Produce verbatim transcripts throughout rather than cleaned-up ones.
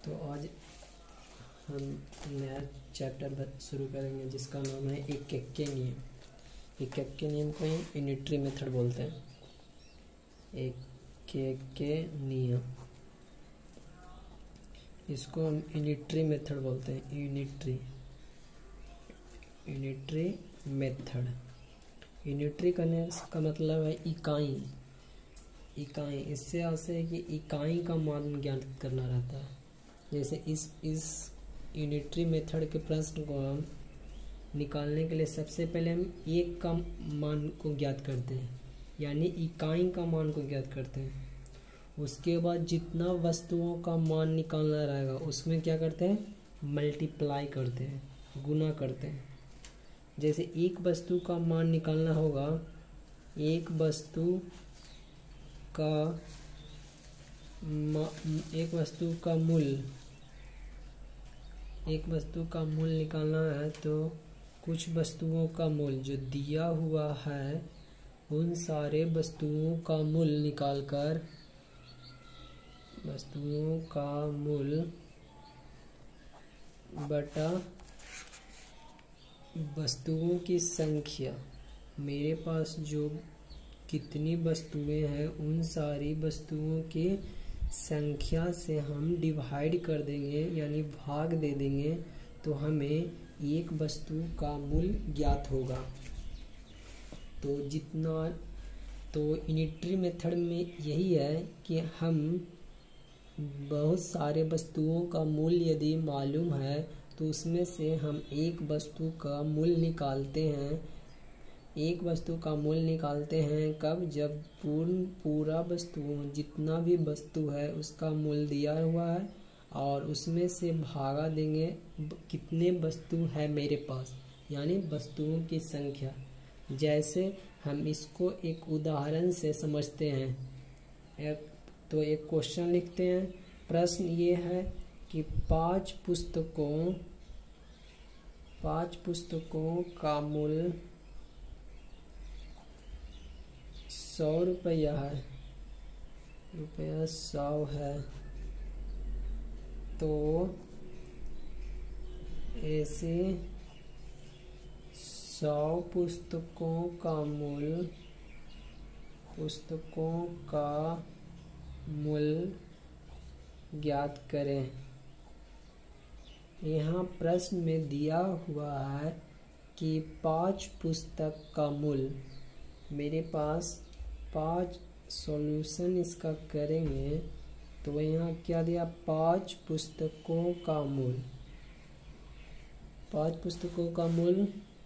तो आज हम नया चैप्टर शुरू करेंगे जिसका नाम है एक एक के नियम। एक एक के नियम को ही यूनिटरी मेथड बोलते हैं। एक एक के नियम, इसको हम यूनिटरी मेथड बोलते हैं। Unitary unitary method. यूनिटरी करने का मतलब है इकाई। इकाई इससे आशय है कि इकाई का मान ज्ञात करना रहता है। जैसे इस इस यूनिटरी मेथड के प्रश्न को हम निकालने के लिए सबसे पहले हम एक का मान को ज्ञात करते हैं, यानी इकाई का मान को ज्ञात करते हैं। उसके बाद जितना वस्तुओं का मान निकालना रहेगा उसमें क्या करते हैं, मल्टीप्लाई करते हैं, गुना करते हैं। जैसे एक वस्तु का मान निकालना होगा, एक वस्तु का एक वस्तु का मूल्य एक वस्तु का मूल्य निकालना है तो कुछ वस्तुओं का मूल्य जो दिया हुआ है उन सारे वस्तुओं का मूल्य निकालकर वस्तुओं का मूल्य बटा वस्तुओं की संख्या, मेरे पास जो कितनी वस्तुएं हैं उन सारी वस्तुओं की संख्या से हम डिवाइड कर देंगे, यानी भाग दे देंगे, तो हमें एक वस्तु का मूल्य ज्ञात होगा। तो जितना तो यूनिटरी मेथड में यही है कि हम बहुत सारे वस्तुओं का मूल्य यदि मालूम है तो उसमें से हम एक वस्तु का मूल्य निकालते हैं। एक वस्तु का मूल्य निकालते हैं कब, जब पूर्ण पूरा वस्तु जितना भी वस्तु है उसका मूल्य दिया हुआ है और उसमें से भागा देंगे कितने वस्तु है मेरे पास, यानी वस्तुओं की संख्या। जैसे हम इसको एक उदाहरण से समझते हैं। एक तो एक क्वेश्चन लिखते हैं। प्रश्न ये है कि पांच पुस्तकों पांच पुस्तकों का मूल्य सौ रुपया है रुपया सौ है, तो ऐसे सौ पुस्तकों का मूल्य पुस्तकों का मूल्य ज्ञात करें। यहाँ प्रश्न में दिया हुआ है कि पांच पुस्तक का मूल्य, मेरे पास पांच सॉल्यूशन इसका करेंगे तो यहाँ क्या दिया, पांच पुस्तकों का मूल्य पांच पुस्तकों का मूल्य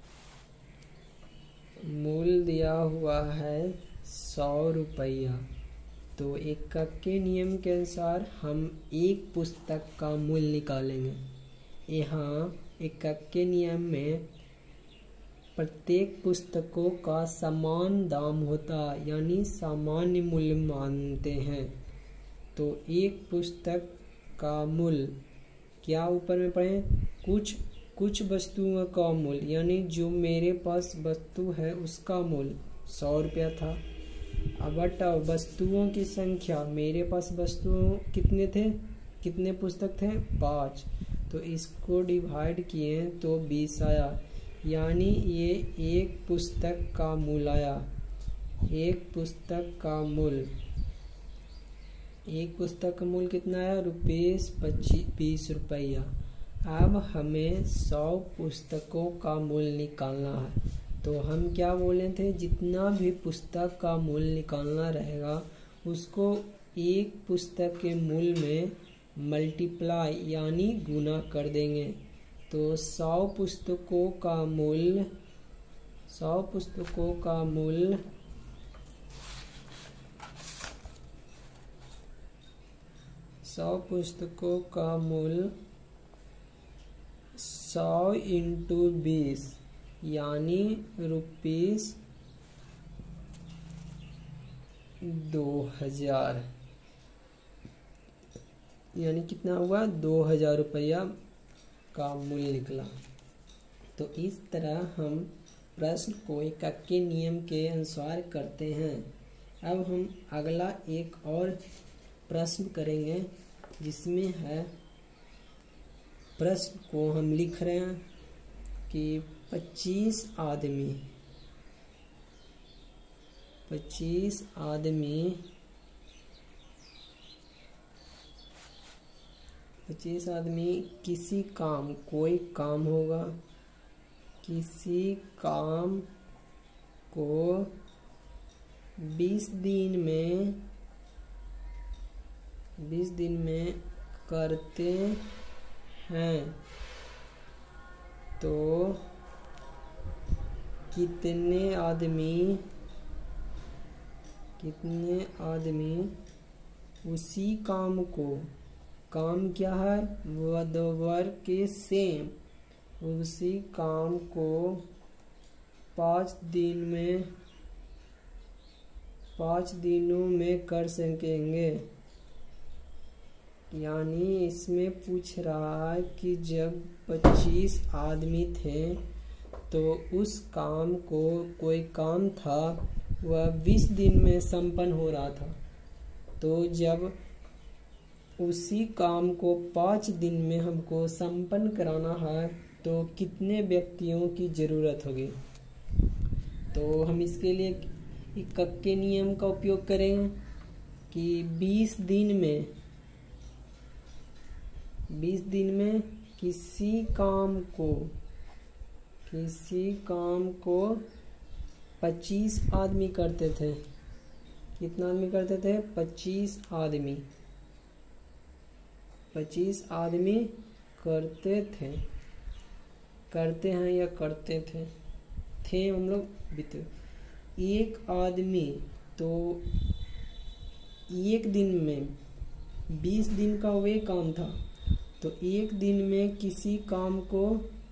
मूल्य दिया हुआ है सौ रुपया। तो एक के नियम के अनुसार हम एक पुस्तक का मूल्य निकालेंगे। यहाँ एक के नियम में प्रत्येक पुस्तकों का समान दाम होता, यानी सामान्य मूल्य मानते हैं। तो एक पुस्तक का मूल्य क्या ऊपर में पढ़े, कुछ कुछ वस्तुओं का मूल्य, यानी जो मेरे पास वस्तु है उसका मूल्य सौ रुपया था। अब बटा वस्तुओं की संख्या, मेरे पास वस्तुओं कितने थे, कितने पुस्तक थे, पाँच, तो इसको डिवाइड किए तो बीस आया, यानी ये एक पुस्तक का मूल्य आया। एक पुस्तक का मूल्य एक पुस्तक का मूल्य कितना आया, रुपीस पच्चीस बीस रुपया। अब हमें सौ पुस्तकों का मूल्य निकालना है। तो हम क्या बोले थे, जितना भी पुस्तक का मूल्य निकालना रहेगा उसको एक पुस्तक के मूल्य में मल्टीप्लाई यानी गुना कर देंगे। तो सौ पुस्तकों का मूल्य सौ पुस्तकों का मूल्य सौ पुस्तकों का मूल्य सौ इंटू बीस यानी रुपीस दो हजार, यानी कितना हुआ, दो हजार रुपया का मूल्य निकला। तो इस तरह हम प्रश्न को एक के नियम के अनुसार करते हैं। अब हम अगला एक और प्रश्न करेंगे जिसमें है प्रश्न को हम लिख रहे हैं कि पच्चीस आदमी पच्चीस आदमी पच्चीस आदमी किसी काम कोई काम होगा किसी काम को बीस दिन में बीस दिन में करते हैं तो कितने आदमी कितने आदमी उसी काम को काम क्या है वर्क के सेम उसी काम को पाँच दिन में पाँच दिनों में कर सकेंगे। यानी इसमें पूछ रहा है कि जब पच्चीस आदमी थे तो उस काम को कोई काम था वह बीस दिन में संपन्न हो रहा था, तो जब उसी काम को पाँच दिन में हमको संपन्न कराना है तो कितने व्यक्तियों की ज़रूरत होगी। तो हम इसके लिए इक्कक के नियम का उपयोग करेंगे कि बीस दिन में बीस दिन में किसी काम को किसी काम को पच्चीस आदमी करते थे। कितना आदमी करते थे? पच्चीस आदमी पच्चीस आदमी करते थे करते हैं या करते थे थे हम लोग बीते एक आदमी तो एक दिन में बीस दिन का वे काम था, तो एक दिन में किसी काम को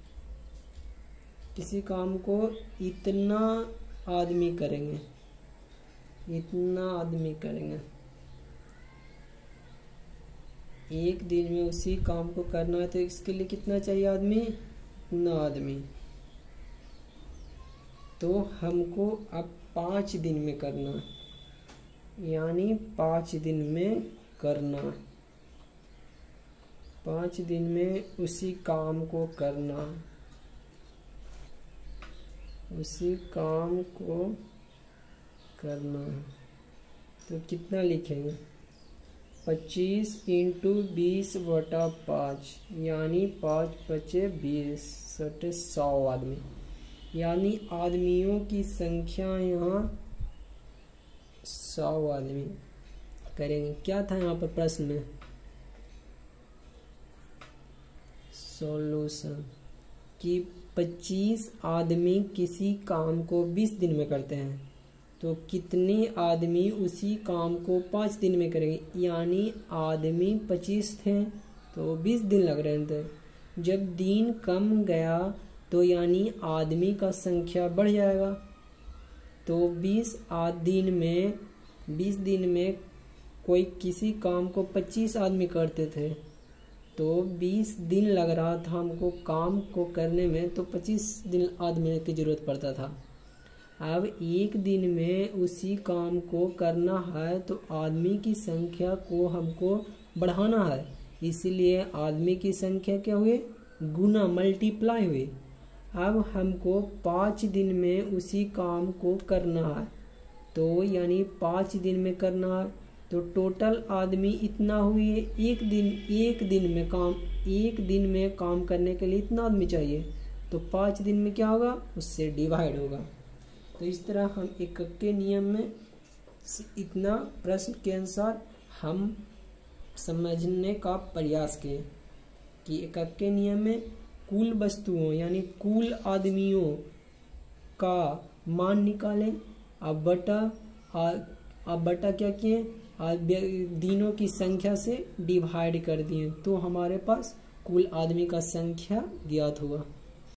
किसी काम को इतना आदमी करेंगे इतना आदमी करेंगे एक दिन में उसी काम को करना है तो इसके लिए कितना चाहिए आदमी? इतना आदमी। तो हमको अब पाँच दिन में करना, यानी पाँच दिन में करना पाँच दिन में उसी काम को करना उसी काम को करना तो कितना लिखेंगे? पच्चीस इंटू बीस बटा पाँच, यानी पाँच पचे बीस सटे सौ आदमी। यानी आदमियों की संख्या यहाँ सौ आदमी करेंगे। क्या था यहाँ पर प्रश्न में? सॉल्यूशन कि पच्चीस आदमी किसी काम को बीस दिन में करते हैं तो कितने आदमी उसी काम को पाँच दिन में करेंगे। यानी आदमी पच्चीस थे तो बीस दिन लग रहे थे। जब दिन कम गया तो यानी आदमी का संख्या बढ़ जाएगा। तो बीस दिन में बीस दिन में कोई किसी काम को पच्चीस आदमी करते थे तो बीस दिन लग रहा था हमको काम को करने में, तो पच्चीस दिन आदमी की ज़रूरत पड़ता था। अब एक दिन में उसी काम को करना है तो आदमी की संख्या को हमको बढ़ाना है, इसलिए आदमी की संख्या क्या हुई? गुना, मल्टीप्लाई हुई। अब हमको पाँच दिन में उसी काम को करना है, तो यानी पाँच दिन में करना है तो टोटल आदमी इतना हुई है। एक दिन एक दिन में काम एक दिन में काम करने के लिए इतना आदमी चाहिए, तो पाँच दिन में क्या होगा? उससे डिवाइड होगा। तो इस तरह हम एकक के नियम में इतना प्रश्न के अनुसार हम समझने का प्रयास किए कि एकक के नियम में कुल वस्तुओं यानी कुल आदमियों का मान निकालें। अब बटा अब बटा क्या किए? दिनों की संख्या से डिवाइड कर दिए तो हमारे पास कुल आदमी का संख्या ज्ञात हुआ।